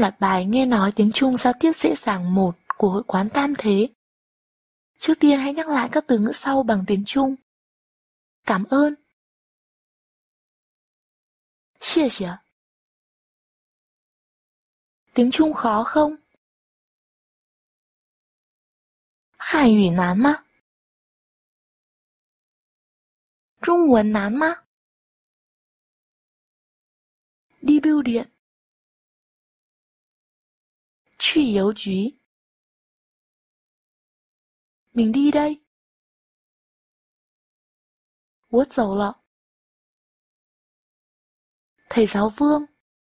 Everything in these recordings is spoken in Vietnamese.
loạt bài nghe nói tiếng Trung giao tiếp dễ dàng 1 của Hội quán Tam Thế. Trước tiên hãy nhắc lại các từ ngữ sau bằng tiếng Trung. Cảm ơn. Xie xie. Tiếng Trung khó không? Hàn ngữ nán mà? Trung Quốc nán mà? Đi bưu điện.去邮局. Mình đi đây. 我走了. Thầy giáo Vương.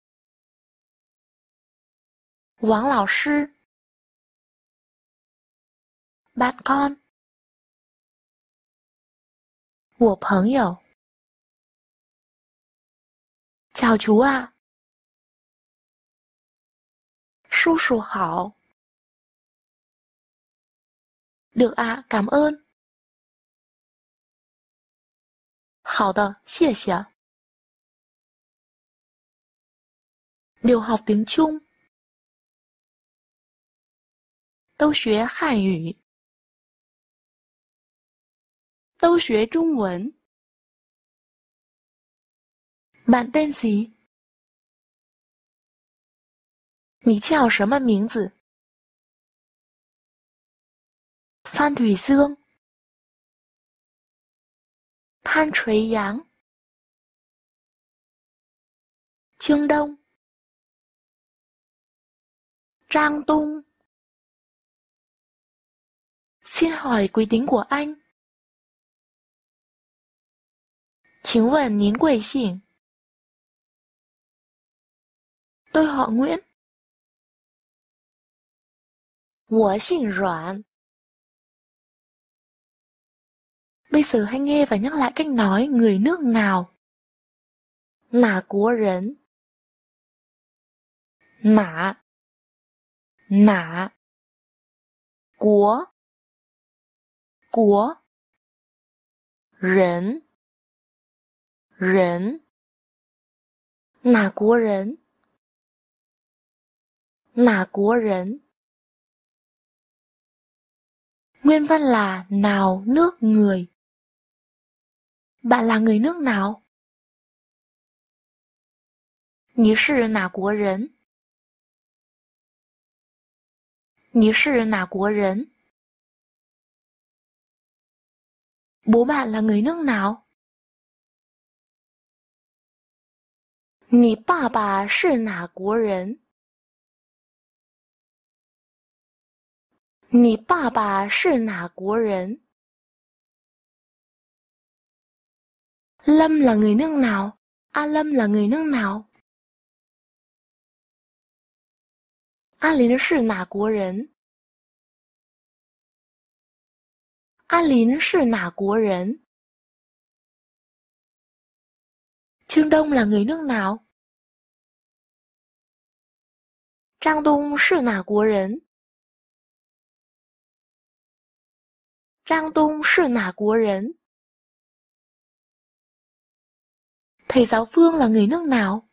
Wang lão sư. Bạn con. 我朋友. Chào chú ạ. 叔叔好. Được ạ, cảm ơn. 好的，谢谢. Điều học tiếng Trung. 都学汉语. 都学中文. Bạn tên gì? 你叫什么名字? Phan Thủy Dương. Phan Chuối Yang. Trương Đông. Trang Tung. Xin hỏi quý tính của anh. 请问您贵姓? Tôi họ Nguyễn. 我姓阮. Bây giờ hãy nghe và nhắc lại cách nói người nước nào. Nà quốc人. Nà. Nà. Quốc. Quốc. Rấn. Rấn. Nà quốc人. Nà quốc人. Nguyên văn là nào nước người. Bạn là người nước nào? 你是哪国人? 你是哪国人? Bố bạn là người nước nào? 你爸爸是哪国人? 你爸爸是哪国人? Lâm là người nước nào? A Lâm là người nước nào? A Lín是哪国人? A Lín是哪国人? Trương Đông là người nước nào? Trang Đông是哪国人? Trang Đông是哪国人? Thầy giáo Phương là người nước nào?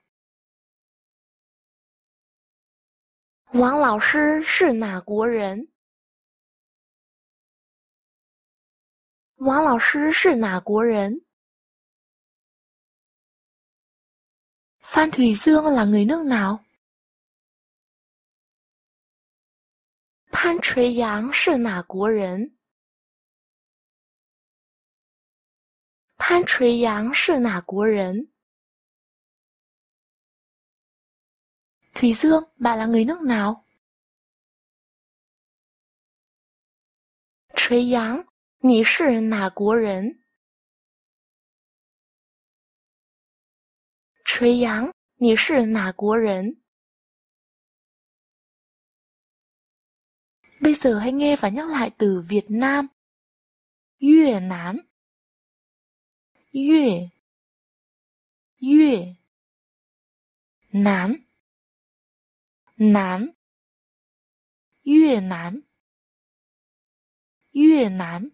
Wang lão sư是哪国人? Wang lão sư是哪国人? Phan Thủy Dương là người nước nào? Phan Chuối Yang是哪国人? Phan Chuối Yang是哪国人? Thủy Dương, bạn là người nước nào? Chuối Yang, 你是哪国人? Chuối Yang, 你是哪国人? Bây giờ hãy nghe và nhắc lại từ Việt Nam. Việt Nam. Việt. Việt. Nam. Nam. Việt Nam. Việt Nam.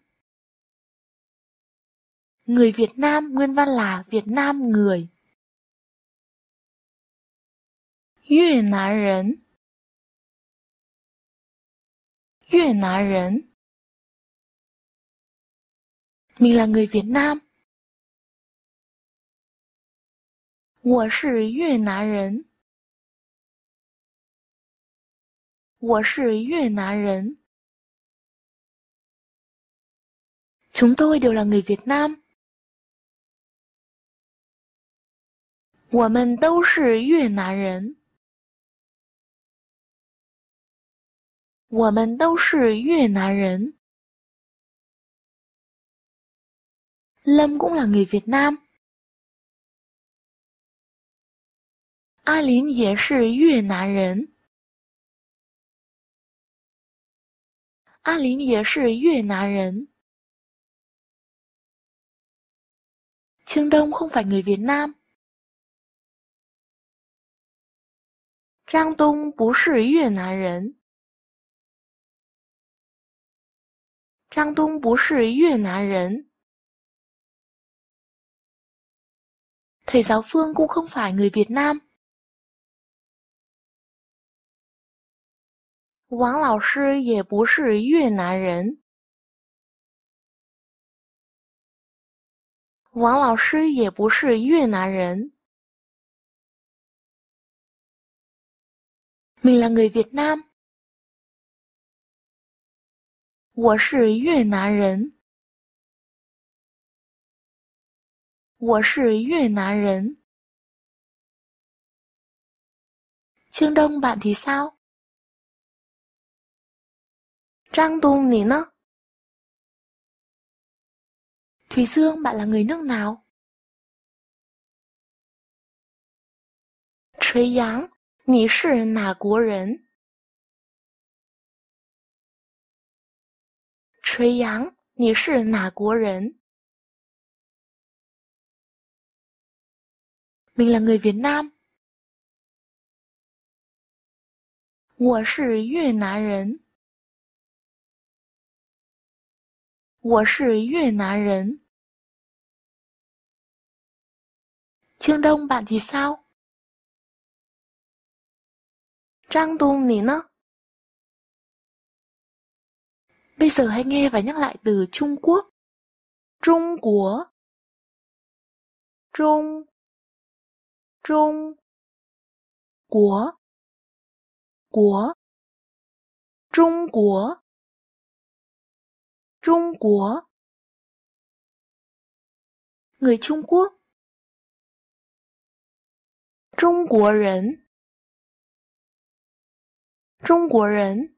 Người Việt Nam nguyên văn là Việt Nam người. Việt Nam 人. 越南人. Mình là người Việt Nam. 我是越南人. 我是越南人. Chúng tôi đều là người Việt Nam. 我们都是越南人. 我们都是越南人. Lâm cũng là người Việt Nam. A Lín 也是越南人. A Lín 也是越南人. Trương Đông không phải người Việt Nam. Trang Đông 不是越南人. Trang Đông 不是越南人. Thầy giáo Phương cũng không phải người Việt Nam. Wang lão sư 也不是越南人. Wang lão sư 也不是越南人. Mình là người Việt Nam. 我是越南人. 我是越南人. Trương Đông bạn thì sao? Trang Đông nỉ nơ? Thùy Dương bạn là người nước nào? Trế Yang, 你是哪国人? Trế Yang, 你是哪国人? Mình là người Việt Nam. 我是越南人. 我是越南人. Trương Đông bạn thì sao? Trang Đông nỉ nơ? Bây giờ hãy nghe và nhắc lại từ Trung Quốc. Trung Quốc. Trung. Trung. Quốc. Quốc. Trung Quốc. Trung Quốc. Người Trung Quốc. Trung Quốc人. Trung Quốc人.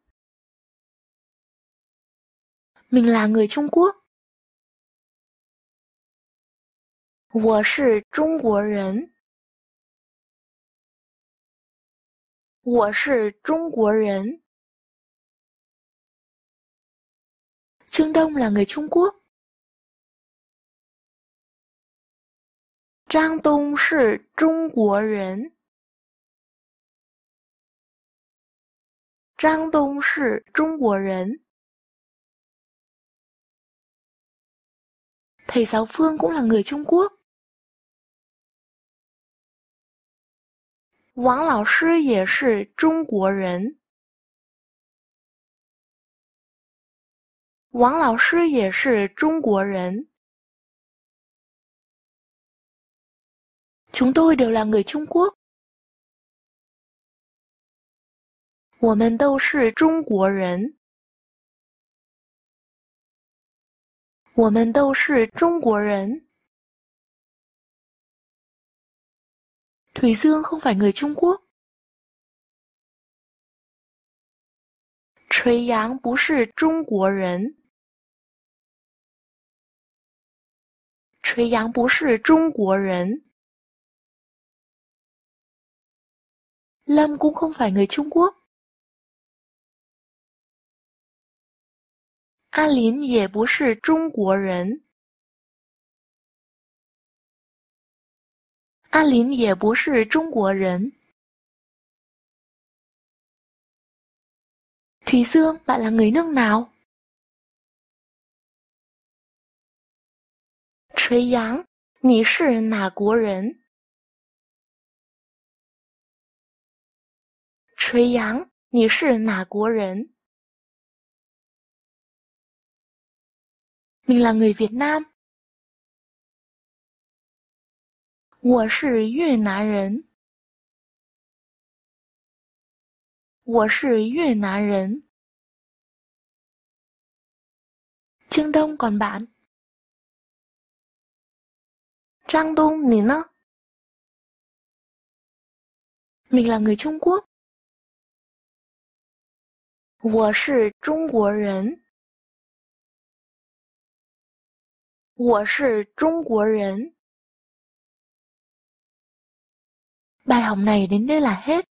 Mình là người Trung Quốc. 我是中国人. 我是中国人. Trương Đông là người Trung Quốc. Trang Đông 是中国人. Trang Đông 是中国人. Thầy giáo Phương cũng là người Trung Quốc. Wang lão sư 也是中国人. Wang lão sư 也是中国人. Chúng tôi đều là người Trung Quốc. 我们都是中国人. 我们都是中国人. Thủy Dương không phải người Trung Quốc. Trế Yang 不是中国人. Trế Yang 不是中国人. Lâm cũng không phải người Trung Quốc. A Lín 也不是中国人. A Lín 也不是中国人. Thùy Dương, bạn là người nước nào? Trế Yang, 你是哪国人? Trế Yang, 你是哪国人? Mình là người Việt Nam. 我是越南人。我是越南人。Chương Đông còn bạn? Trang Đông, 你呢? Mình là người Trung Quốc. 我是中国人。我是中国人。Bài học này đến đây là hết.